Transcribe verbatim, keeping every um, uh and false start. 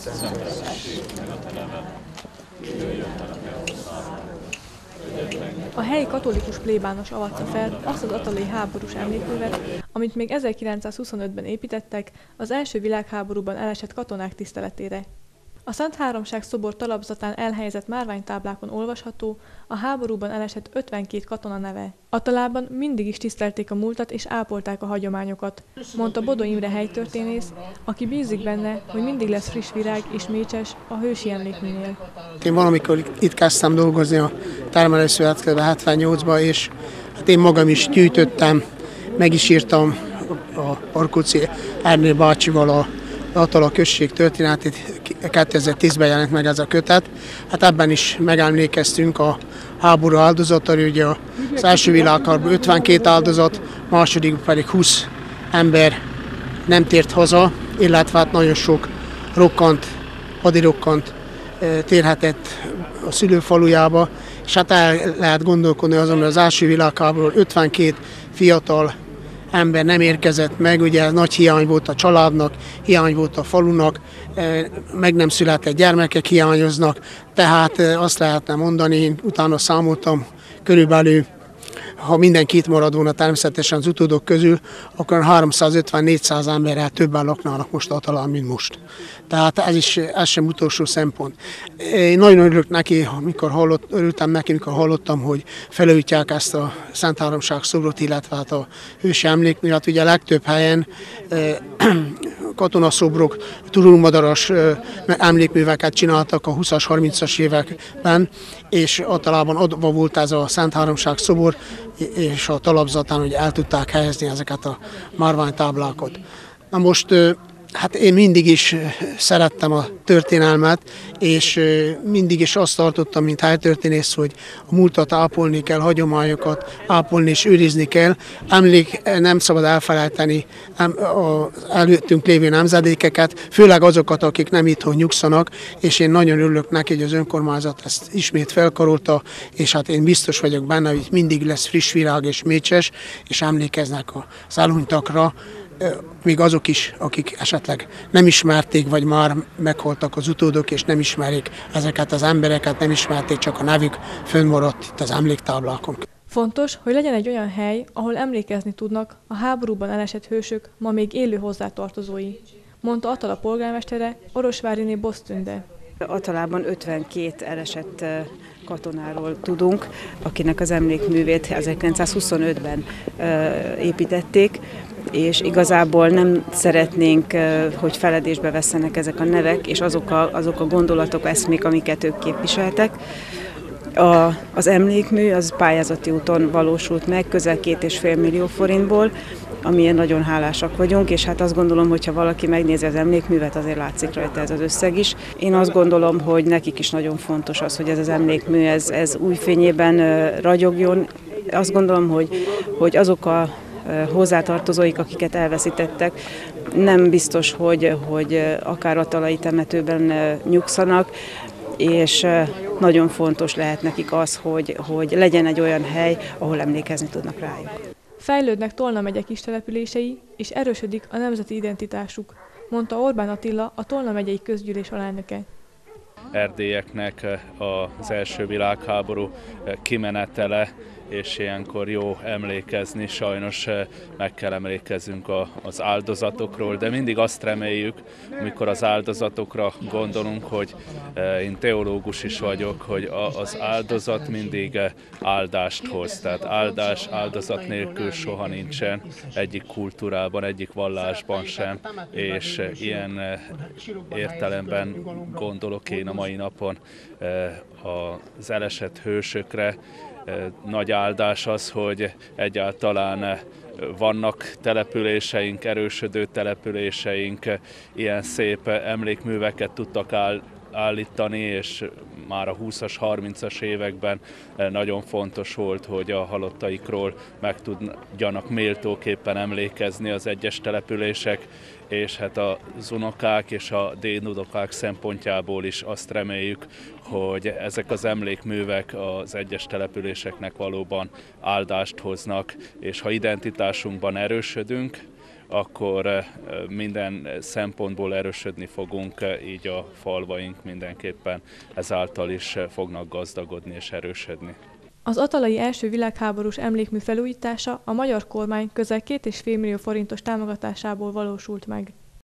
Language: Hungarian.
A helyi katolikus plébános avatja fel azt az atalai háborús emlékművet, amit még ezerkilencszázhuszonötben építettek az első világháborúban elesett katonák tiszteletére. A Szent Háromság szobor talapzatán elhelyezett márványtáblákon olvasható a háborúban elesett ötvenkét katona neve. Atalában mindig is tisztelték a múltat és ápolták a hagyományokat, mondta Bodó Imre helytörténész, aki bízik benne, hogy mindig lesz friss virág és mécses a hősi emlékműnél. Én valamikor itt kezdtem dolgozni a termelőszövetkezetben hetvennyolcban, és hát én magam is gyűjtöttem, meg is írtam a Parkóczy Ernő bácsival a Atala község történetét, kétezer-tízben jelent meg ez a kötet. Hát ebben is megemlékeztünk a háború áldozatai, ugye az első világháborúban ötvenkét áldozat, második pedig húsz ember nem tért haza, illetve hát nagyon sok rokkant, hadirokkant térhetett a szülőfalujába, és hát el lehet gondolkodni azon, hogy az első világháborúban ötvenkét fiatal ember nem érkezett meg, ugye nagy hiány volt a családnak, hiány volt a falunak, meg nem született gyermekek hiányoznak, tehát azt lehetne mondani, én utána számoltam körülbelül, ha mindenki itt marad volna természetesen az utódok közül, akkor háromszázötven-négyszáz emberrel többen laknának most Atalán, mint most. Tehát ez is ez sem utolsó szempont. Én nagyon örülök neki, amikor hallott, örültem neki, amikor hallottam, hogy felújítják ezt a Szent Háromság szobrot, illetve hát a hősi emlékművet. Ugye a legtöbb helyen eh, katonaszobrok, turulmadaras emlékműveket csináltak a húszas, harmincas években, és általában adva volt ez a Szent Háromság szobor, és a talapzatán, hogy el tudták helyezni ezeket a márványtáblákat. Na most, hát én mindig is szerettem a történelmet, és mindig is azt tartottam, mint helytörténész, hogy a múltat ápolni kell, hagyományokat ápolni és őrizni kell. Emlék, nem szabad elfelejteni az előttünk lévő nemzedékeket, főleg azokat, akik nem itthon nyugszanak, és én nagyon örülök neki, hogy az önkormányzat ezt ismét felkarolta, és hát én biztos vagyok benne, hogy mindig lesz friss virág és mécses, és emlékeznek az elhunytakra, még azok is, akik esetleg nem ismerték, vagy már meghaltak az utódok, és nem ismerik ezeket az embereket, nem ismerték, csak a nevük fönnmaradt itt az emléktáblákon. Fontos, hogy legyen egy olyan hely, ahol emlékezni tudnak a háborúban elesett hősök, ma még élő hozzátartozói, mondta Atala polgármestere, Orosváriné Bosztünde. Atalában ötvenkét elesett katonáról tudunk, akinek az emlékművét ezerkilencszázhuszonötben építették, és igazából nem szeretnénk, hogy feledésbe vesszenek ezek a nevek, és azok a, azok a gondolatok, eszmék, amiket ők képviseltek. A, az emlékmű az pályázati úton valósult meg, közel két és fél millió forintból, amilyen nagyon hálásak vagyunk, és hát azt gondolom, hogy ha valaki megnézi az emlékművet, azért látszik rajta ez az összeg is. Én azt gondolom, hogy nekik is nagyon fontos az, hogy ez az emlékmű ez, ez új fényében ragyogjon. Azt gondolom, hogy, hogy azok a hozzátartozóik, akiket elveszítettek, nem biztos, hogy, hogy akár atalai temetőben nyugszanak, és nagyon fontos lehet nekik az, hogy, hogy legyen egy olyan hely, ahol emlékezni tudnak rájuk. Fejlődnek Tolna megye kistelepülései, és erősödik a nemzeti identitásuk, mondta Orbán Attila, a Tolna megyei közgyűlés alelnöke. Erdélyeknek az első világháború kimenetele, és ilyenkor jó emlékezni, sajnos meg kell emlékezzünk az áldozatokról, de mindig azt reméljük, amikor az áldozatokra gondolunk, hogy én teológus is vagyok, hogy az áldozat mindig áldást hoz. Tehát áldás, áldozat nélkül soha nincsen egyik kultúrában, egyik vallásban sem, és ilyen értelemben gondolok én a mai napon az elesett hősökre. Nagy áldás az, hogy egyáltalán vannak településeink, erősödő településeink, ilyen szép emlékműveket tudtak áll, állítani, és már a húszas, harmincas években nagyon fontos volt, hogy a halottaikról meg tudjanak méltóképpen emlékezni az egyes települések, és hát az unokák és a dédunokák szempontjából is azt reméljük, hogy ezek az emlékművek az egyes településeknek valóban áldást hoznak, és ha identitásunkban erősödünk, akkor minden szempontból erősödni fogunk, így a falvaink mindenképpen ezáltal is fognak gazdagodni és erősödni. Az atalai első világháborús emlékmű felújítása a magyar kormány közel két és fél millió forintos támogatásából valósult meg.